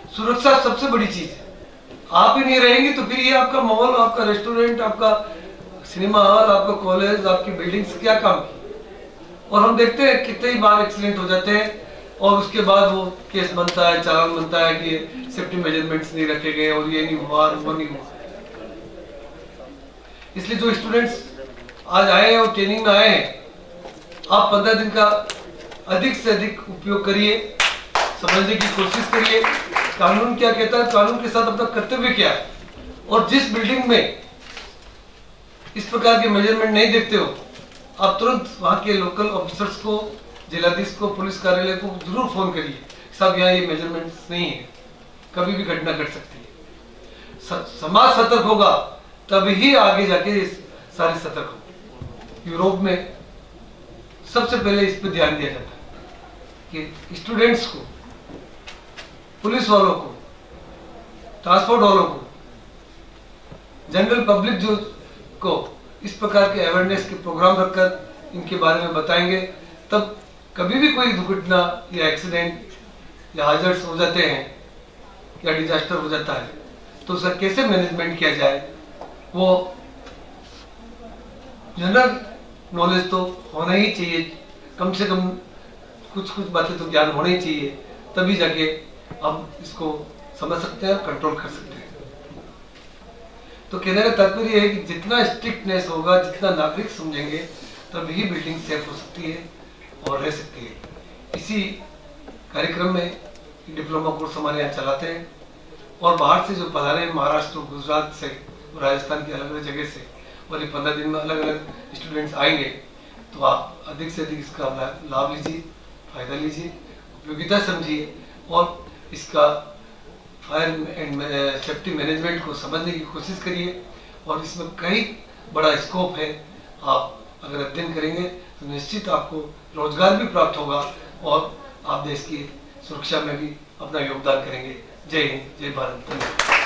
सुरक्षा सबसे बड़ी चीज है। आप ही नहीं रहेंगे तो फिर ये आपका मॉल, आपका रेस्टोरेंट, आपका सिनेमा हॉल, आपका कॉलेज, आपकी बिल्डिंग्स क्या काम की। और हम देखते हैं कितनी बार एक्सीडेंट हो जाते हैं और उसके बाद वो केस बनता है, चालान बनता है कि सेफ्टी मेजरमेंट्स नहीं रखे गए और ये नहीं हुआ और वो नहीं हुआ। इसलिए जो स्टूडेंट्स आज आए हैं और ट्रेनिंग में आए हैं, आप 15 दिन का अधिक से अधिक उपयोग करिए, समझने की कोशिश करिए कानून क्या कहता है, कानून के साथ अपना कर्तव्य क्या है। और जिस बिल्डिंग में इस प्रकार के मेजरमेंट नहीं देखते हो, आप तुरंत वहां के लोकल ऑफिसर्स को, जिलाधीश को, पुलिस कार्यालय को जरूर फोन करिए, साहब यहाँ ये मेजरमेंट्स नहीं है, कभी भी घटना घट सकती है। समाज सतर्क होगा तभी आगे जाके सारे सतर्क होंगे। यूरोप में सबसे पहले इस पर ध्यान दिया जाता है कि स्टूडेंट्स को, पुलिस वालों को, ट्रांसपोर्ट वालों को, जनरल पब्लिक जो को इस प्रकार के अवेयरनेस के प्रोग्राम रखकर इनके बारे में बताएंगे, तब कभी भी कोई दुर्घटना या एक्सीडेंट या हाजर्स हो जाते हैं या डिजास्टर हो जाता है तो उसका कैसे मैनेजमेंट किया जाए, वो जनरल नॉलेज तो होना ही चाहिए। कम से कम कुछ बातें तो ज्ञान होना ही चाहिए, तभी जाके हम इसको समझ सकते हैं, कंट्रोल कर सकते हैं। तो कहने का तात्पर्य है कि जितना स्ट्रिक्टनेस होगा, जितना नागरिक समझेंगे, तभी बिल्डिंग सेफ हो सकती है और रह सकती है। इसी कार्यक्रम में डिप्लोमा कोर्स हमारे यहाँ चलाते हैं और बाहर से जो पढ़ा रहे हैं, महाराष्ट्र, गुजरात से, राजस्थान की अलग अलग जगह से, और ये 15 दिन में अलग अलग स्टूडेंट्स आएंगे, तो आप अधिक से अधिक इसका लाभ लीजिए, फायदा लीजिए, उपयोगिता समझिए और इसका फायर एंड सेफ्टी मैनेजमेंट को समझने की कोशिश करिए। और इसमें कई बड़ा स्कोप है। आप अगर अध्ययन करेंगे तो निश्चित आपको रोजगार भी प्राप्त होगा और आप देश की सुरक्षा में भी अपना योगदान करेंगे। जय हिंद, जय भारत।